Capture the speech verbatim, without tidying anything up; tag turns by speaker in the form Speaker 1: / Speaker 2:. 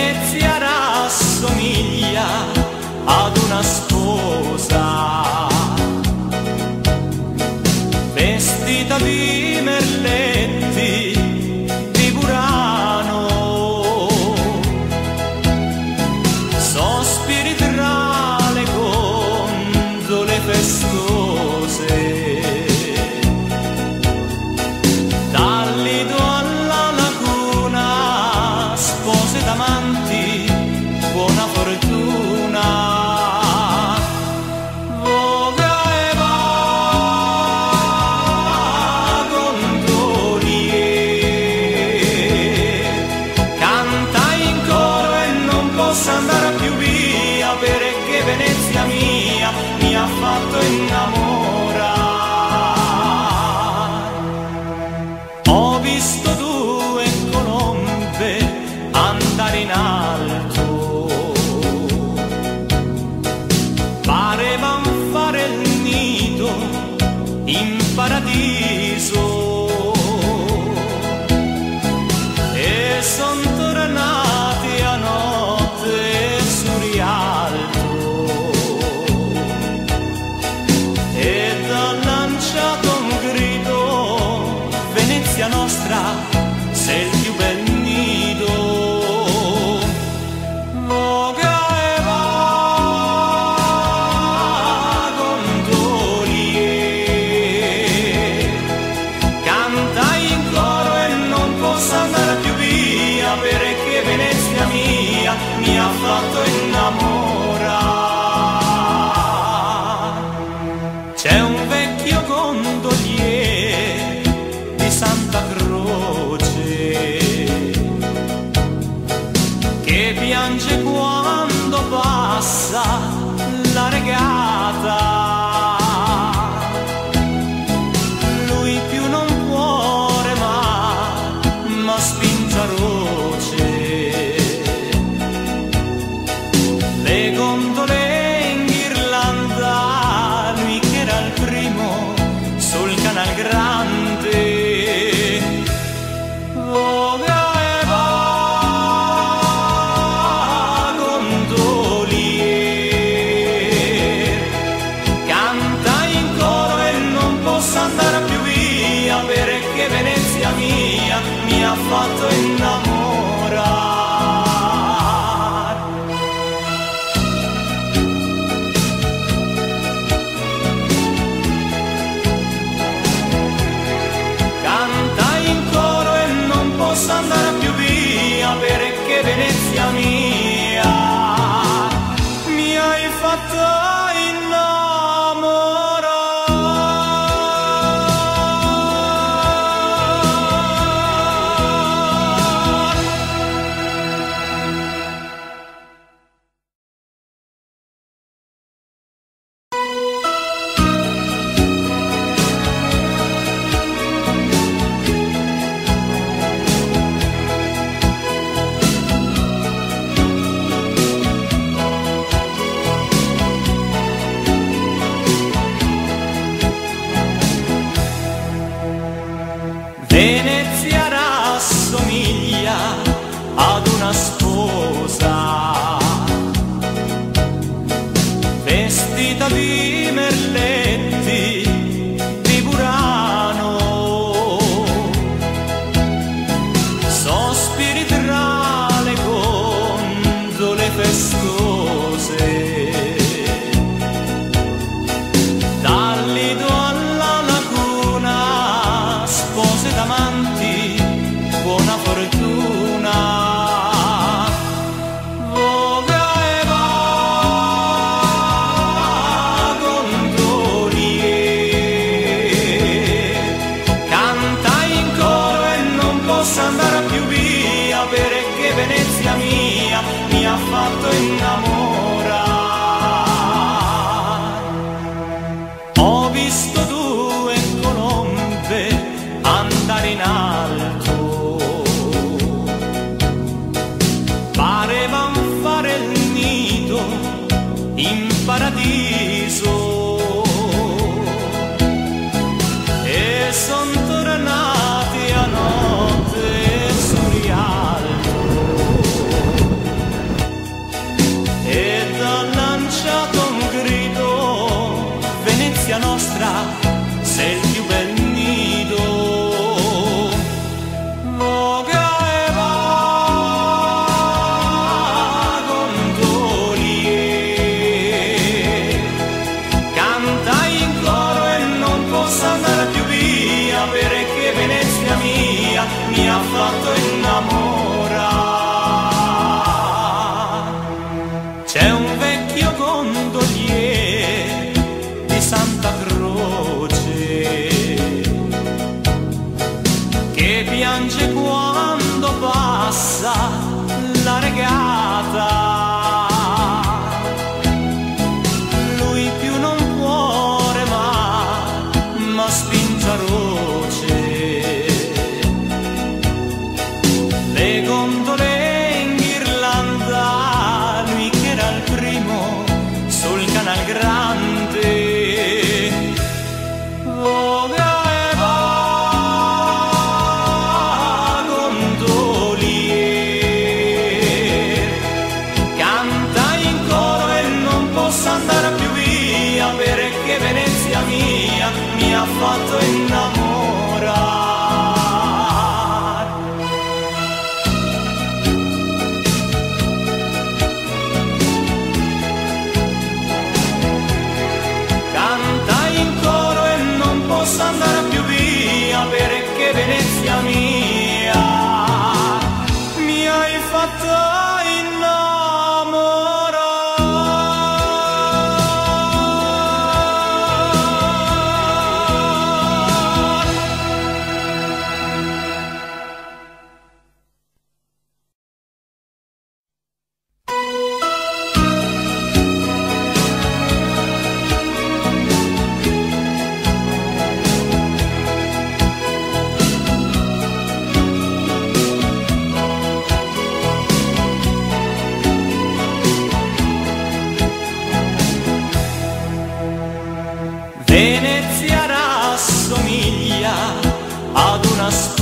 Speaker 1: Venezia rassomiglia ad una sposa vestita di merletti di Burano, sospiri tra le gondole festose, dal lido alla laguna, spose d'amanti, buona fortuna. Venezia mia mi ha fatto innamorare. Ho visto due colombe andare in alto, parevan fare il nido in paradiso, e son tornati a notte su Rialto. Venezia nostra, sei il più bel nido. Voga e va, gondolier, canta in coro e non posso andare più via, perché Venezia mia mi ha fatto innamorare. C'è un vecchio gondolier di Santa Croce che piange quando passa la regata. Lui più non può remare, ma spinge a roce. Le gondole in ghirlanda, lui che era il primo sul Canal Grande. Venezia mia mi ha fatto innamorare. Canta in coro e non posso andare più via, perché Venezia mia mi hai fatto innamorare. Venezia rassomiglia ad una sposa vestita di merletti di Burano, sospiri tra le gondole festose, dal lido alla laguna, spose d'amanti, buona fortuna. Voga e va, gondolier, canta in coro e non posso andare più via, perché Venezia mia mi ha fatto innamorare. Ho visto due colombe andare in alto, parevan fare il nido in paradiso, e son tornati a notte su Rialto. más